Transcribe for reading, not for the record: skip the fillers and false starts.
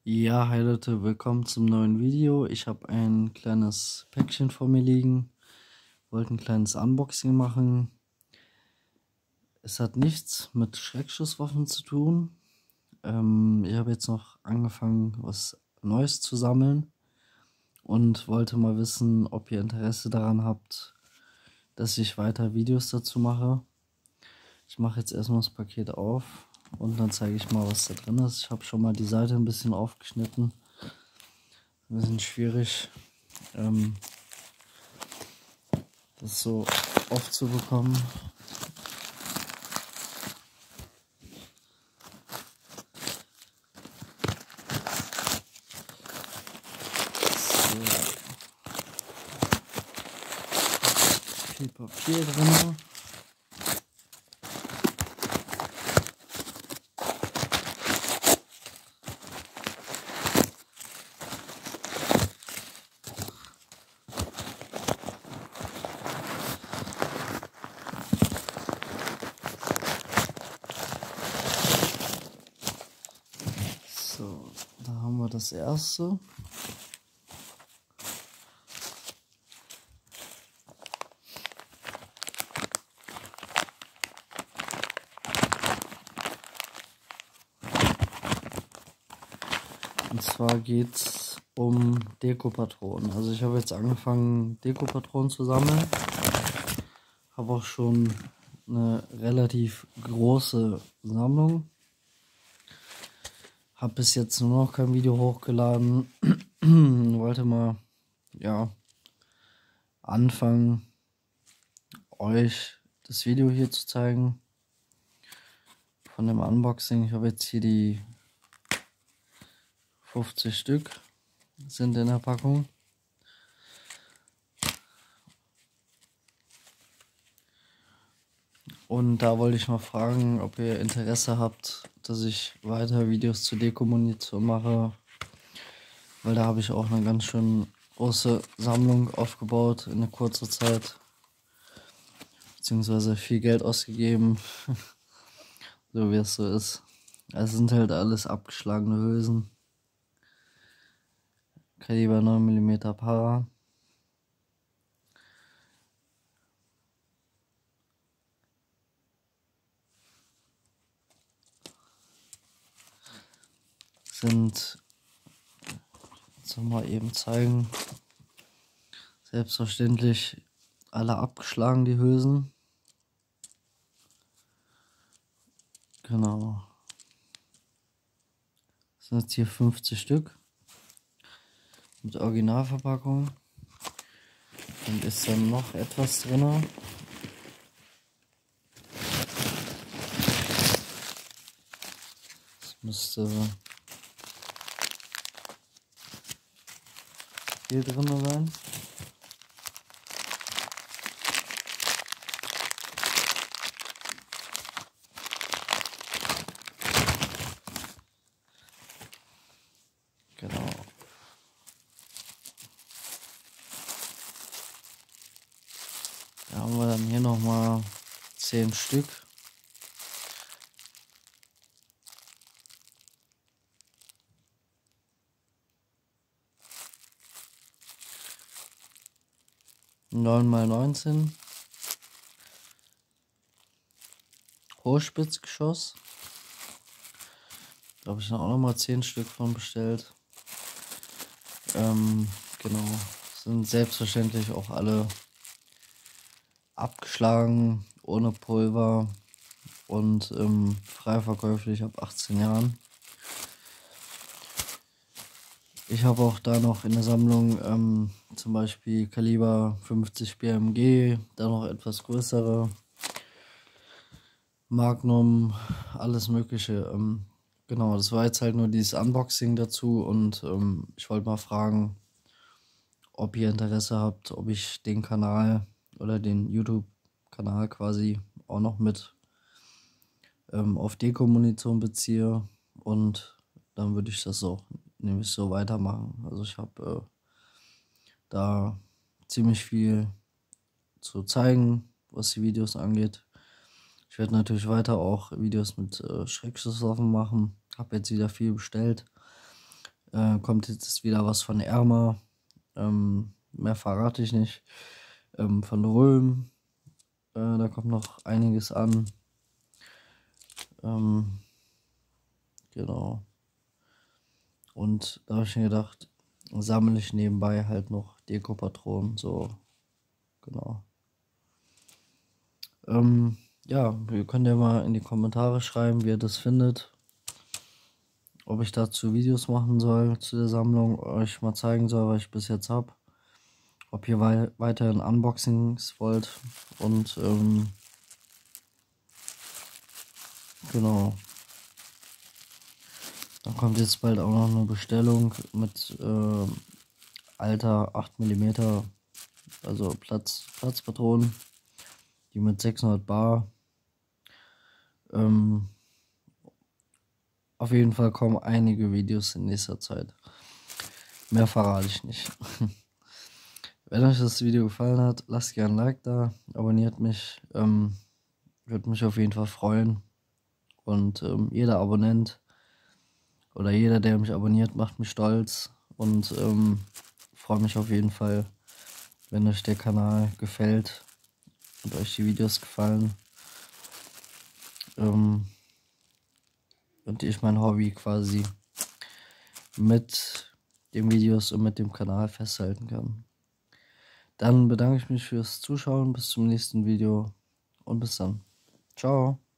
Ja, hi Leute, willkommen zum neuen Video. Ich habe ein kleines Päckchen vor mir liegen. Wollte ein kleines Unboxing machen. Es hat nichts mit Schreckschusswaffen zu tun. Ich habe jetzt noch angefangen, was Neues zu sammeln und wollte mal wissen, ob ihr Interesse daran habt, dass ich weiter Videos dazu mache. Ich mache jetzt erstmal das Paket auf und dann zeige ich mal, was da drin ist. Ich habe schon mal die Seite ein bisschen aufgeschnitten. Ein bisschen schwierig, das so aufzubekommen. So, viel Papier drin. So, da haben wir das erste. Und zwar geht es um Dekopatronen. Also ich habe jetzt angefangen, Dekopatronen zu sammeln. Habe auch schon eine relativ große Sammlung. Habe bis jetzt nur noch kein Video hochgeladen. Wollte mal, ja, anfangen, euch das Video hier zu zeigen. Von dem Unboxing. Ich habe jetzt hier die 50 Stück sind in der Packung. Und da wollte ich mal fragen, ob ihr Interesse habt, dass ich weiter Videos zur Dekommunition mache. Weil da habe ich auch eine ganz schön große Sammlung aufgebaut in einer kurzen Zeit. Beziehungsweise viel Geld ausgegeben. So wie es so ist. Es sind halt alles abgeschlagene Hülsen. Kaliber 9 mm Para. Sind, jetzt mal eben zeigen, selbstverständlich alle abgeschlagen, die Hülsen. Genau. Das sind jetzt hier 50 Stück. Mit Originalverpackung. Und ist dann noch etwas drin. Das müsste hier drin sein. Genau. Da haben wir dann hier nochmal 10 Stück. Neun mal 19. Hochspitzgeschoss. Da habe ich dann auch nochmal 10 Stück von bestellt. Genau. Sind selbstverständlich auch alle abgeschlagen, ohne Pulver und frei verkäuflich ab 18 Jahren. Ich habe auch da noch in der Sammlung zum Beispiel Kaliber 50 BMG, da noch etwas größere, Magnum, alles mögliche. Genau, das war jetzt halt nur dieses Unboxing dazu und ich wollte mal fragen, ob ihr Interesse habt, ob ich den Kanal oder den YouTube-Kanal quasi auch noch mit auf Dekommunition beziehe, und dann würde ich das auch nämlich so weitermachen. Also ich habe da ziemlich viel zu zeigen, was die Videos angeht. Ich werde natürlich weiter auch Videos mit Schreckschusswaffen machen. Habe jetzt wieder viel bestellt. Kommt jetzt wieder was von Erma. Mehr verrate ich nicht. Von Röhm. Da kommt noch einiges an. Genau. Und da habe ich mir gedacht, sammle ich nebenbei halt noch Deko-Patronen. So, genau. Ja, ihr könnt ja mal in die Kommentare schreiben, wie ihr das findet. Ob ich dazu Videos machen soll zu der Sammlung, euch mal zeigen soll, was ich bis jetzt habe. Ob ihr weiterhin Unboxings wollt. Und genau. Dann kommt jetzt bald auch noch eine Bestellung mit alter 8 mm, also Platzpatronen, die mit 600 Bar. Auf jeden Fall kommen einige Videos in nächster Zeit. Mehr verrate ich nicht. Wenn euch das Video gefallen hat, lasst gerne ein Like da, abonniert mich, würde mich auf jeden Fall freuen. Und jeder Abonnent oder jeder, der mich abonniert, macht mich stolz und freue mich auf jeden Fall, wenn euch der Kanal gefällt und euch die Videos gefallen. Und ich mein Hobby quasi mit den Videos und mit dem Kanal festhalten kann. Dann bedanke ich mich fürs Zuschauen, bis zum nächsten Video und bis dann. Ciao.